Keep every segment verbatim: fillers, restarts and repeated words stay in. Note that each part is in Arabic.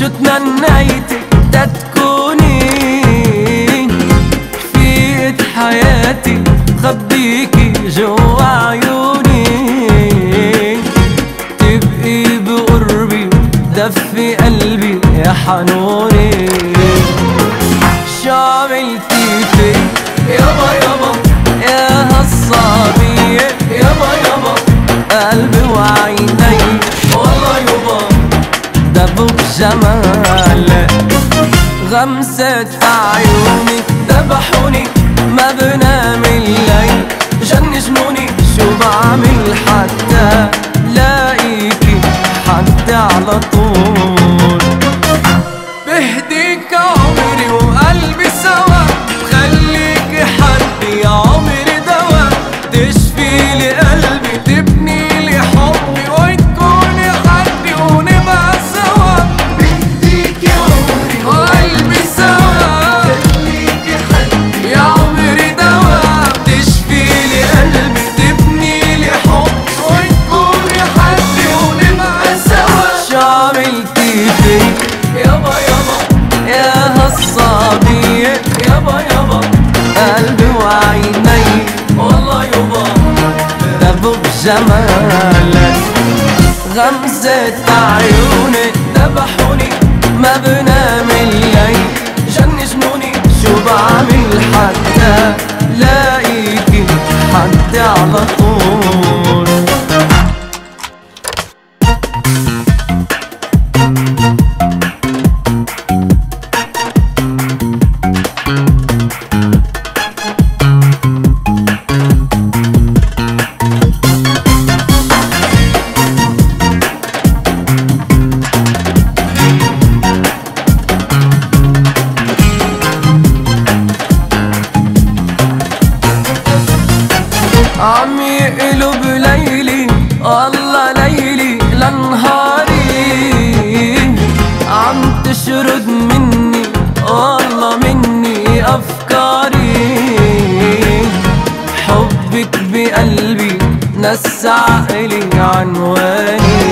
شو تمنيتك دا تكوني، رفيقة حياتي خبيكي جوا عيوني، تبقي بقربي دفي قلبي يا حنوني. شو عملتي في يابا يابا يا هالصبية، يابا يابا قلبي وعيني والله يابا دبوا بجمالك، غمسة عيونك ذبحوني ما بنام الليل، جن جنوني شو بعمل حتى لاقيكي حتى على طول. بهديك عمري وقلبي سوا، بخليكي حدي يا عمري دوا، تشفي لي قلبي تبني لي حبي وتكوني حدي ونبقى سوا. بهديك يا عمري وقلبي سوا، بخليكي حدي يا عمري دوا، تشفي لي قلبي تبني لي حبي وتكوني حدي ونبقى سوا. شو عملتي في يابا يابا يا هالصبية، يابا يابا قلبي وعيني والله يابا دبوا بجمالك، غمزة عيونك ذبحوني ما بنام الليل، جن جنوني شو بعمل حتى لاقيكي حتى على طول. عم يقلب ليلي والله ليلي لنهاري، عم تشرد مني والله مني أفكاري، حبك بقلبي نسى عقلي عنواني.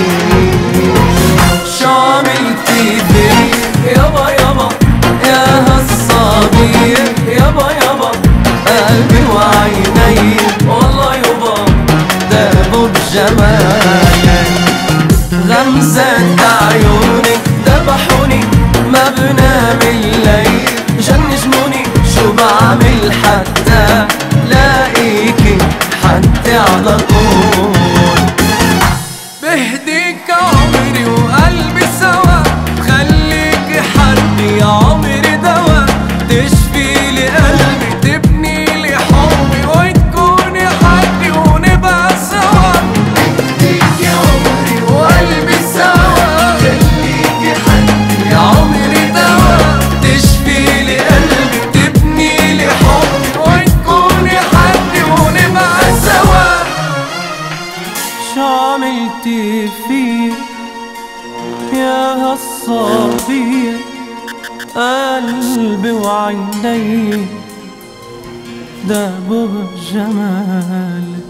شو عملتي في يابا يابا يا هالصبية، يابا يابا قلبي وعيني والله يابا دابوا بجمالك، غمزة عيونك ذبحوني ما بنام الليل، جن جنوني شو بعمل حتى لاقيكي حتى على طول. بهديك عمري وقلبي سوا، بخليكي حدي يا عمري دوا، تشفي لي قلبي تبني لي حبي وتكوني حدي ونبقى سوا. بهديك يا عمري وقلبي سوا، بخليكي حدي يا عمري دوا، تشفي لي قلبي تبني لي حبي وتكوني حدي ونبقى سوا. شو عملتي في يا هالصبية، قلبي وعيني دابوا بجمالك.